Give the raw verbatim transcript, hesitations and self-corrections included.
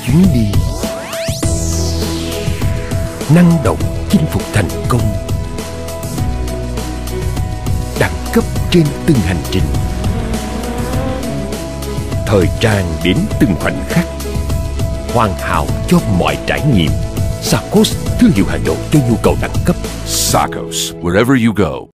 chuyến đi, năng động chinh phục thành công, đẳng cấp trên từng hành trình, thời trang đến từng khoảnh khắc, hoàn hảo cho mọi trải nghiệm. Sarcos, thương hiệu hàng đầu cho nhu cầu đẳng cấp. Sarcos, wherever you go.